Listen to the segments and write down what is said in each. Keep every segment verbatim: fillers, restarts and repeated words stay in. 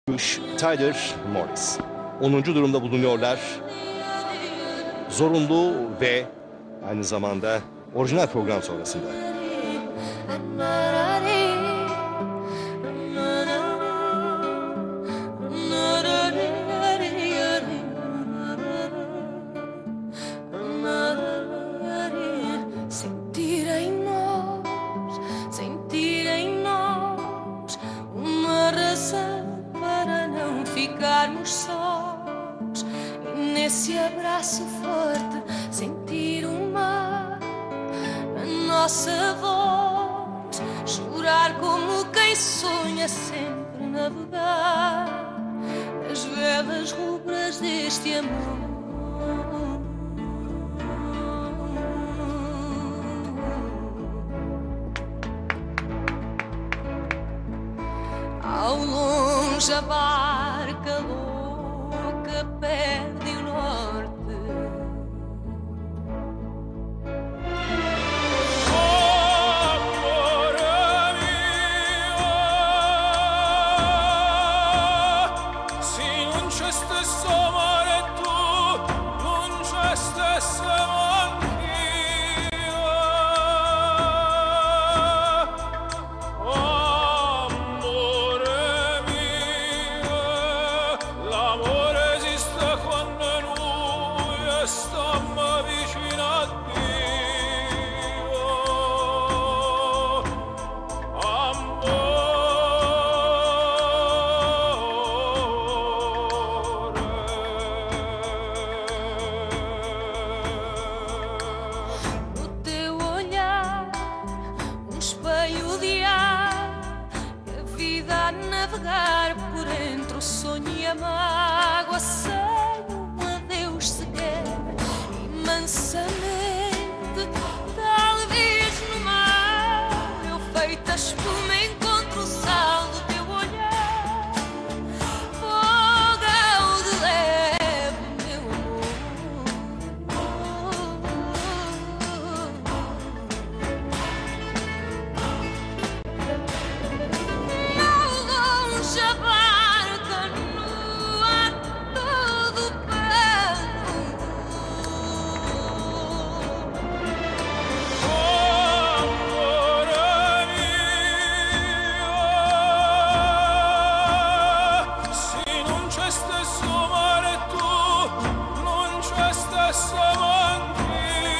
Maccuish, Tyler Morris. onuncu durumda bulunuyorlar. Zorunlu ve aynı zamanda orijinal program sonrasında. Ficarmos sós e nesse abraço forte sentir o mar na nossa voz, chorar como quem sonha sempre navegar nas velas rubras deste amor. Ao longe a barca louca perde o norte. Se non c'è stesso amore tu, non c'è stesso anch'io. Amore mio, l'amore esiste quando noi stiamo vicino a Dio. Amore. No teu olhar, um espelho de ar, e a vida a navegar por entre o sonho e a mágoa, sem um adeus sequer, e mansamente, talvez no mar, eu feita espuma encontro o sal do teu olhar, fogão de leve, meu amor. Longe a barca nua, todo pranto. Amore mio, se non c'è stesso amore tu, non c'è stesso anch'io.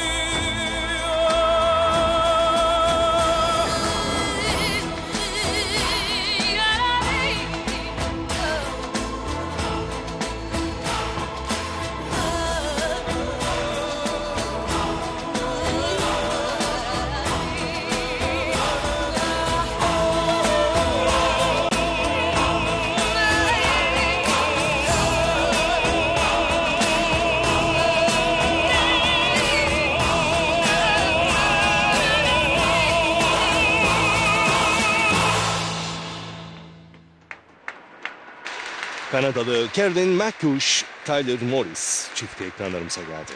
Kanadalı Caroline Maccuish, Tyler Morris çifti ekranlarımıza geldi.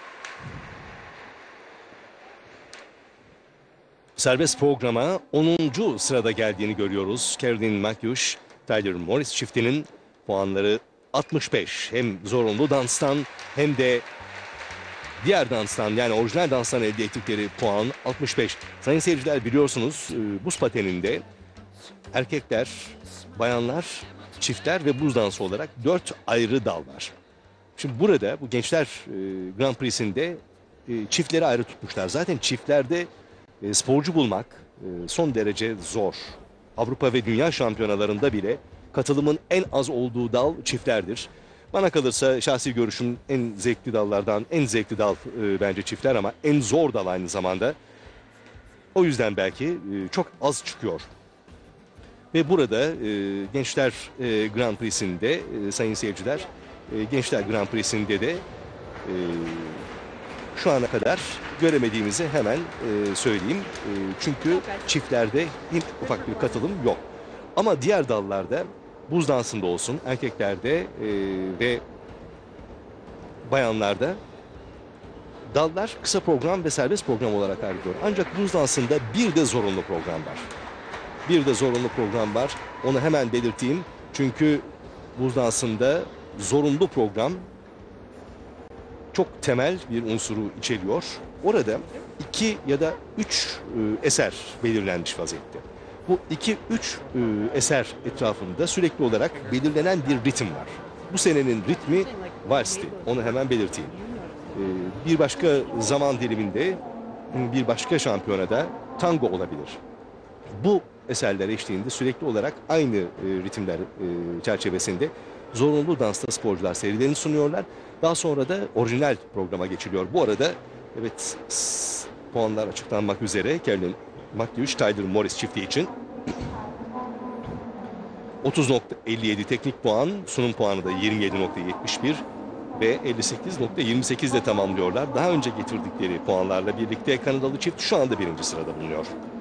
Serbest programa onuncu sırada geldiğini görüyoruz. Caroline Maccuish, Tyler Morris çiftinin puanları altmış beş. Hem zorunlu danstan hem de diğer danstan, yani orijinal danstan elde ettikleri puan altmış beş. Sayın seyirciler, biliyorsunuz e, buz pateninde erkekler, bayanlar, çiftler ve buz dansı olarak dört ayrı dal var. Şimdi burada bu gençler e, Grand Prix'sinde e, çiftleri ayrı tutmuşlar. Zaten çiftlerde e, sporcu bulmak e, son derece zor. Avrupa ve dünya şampiyonalarında bile katılımın en az olduğu dal çiftlerdir. Bana kalırsa şahsi görüşüm en zevkli dallardan en zevkli dal e, bence çiftler, ama en zor dal aynı zamanda. O yüzden belki e, çok az çıkıyor. Ve burada e, Gençler e, Grand Prix'sinde e, sayın seyirciler, e, Gençler Grand Prix'sinde de e, şu ana kadar göremediğimizi hemen e, söyleyeyim. E, çünkü çiftlerde hiç ufak bir katılım yok. Ama diğer dallarda, buz dansında olsun, erkeklerde e, ve bayanlarda dallar kısa program ve serbest program olarak ayrılıyor. Ancak buz dansında bir de zorunlu program var. Bir de zorunlu program var. Onu hemen belirteyim. Çünkü buz dansında zorunlu program çok temel bir unsuru içeriyor. Orada iki ya da üç e, eser belirlenmiş vaziyette. Bu iki üç e, eser etrafında sürekli olarak belirlenen bir ritim var. Bu senenin ritmi valsti. Onu hemen belirteyim. E, bir başka zaman diliminde bir başka şampiyonada tango olabilir. Bu eserler eşliğinde sürekli olarak aynı e, ritimler e, çerçevesinde zorunlu dansta sporcular serilerini sunuyorlar. Daha sonra da orijinal programa geçiliyor. Bu arada evet s- puanlar açıklanmak üzere. Kevin Maccuish, Tyler Morris çifti için otuz nokta elli yedi teknik puan, sunum puanı da yirmi yedi nokta yetmiş bir ve elli sekiz nokta yirmi sekiz ile tamamlıyorlar. Daha önce getirdikleri puanlarla birlikte Kanadalı çift şu anda birinci sırada bulunuyor.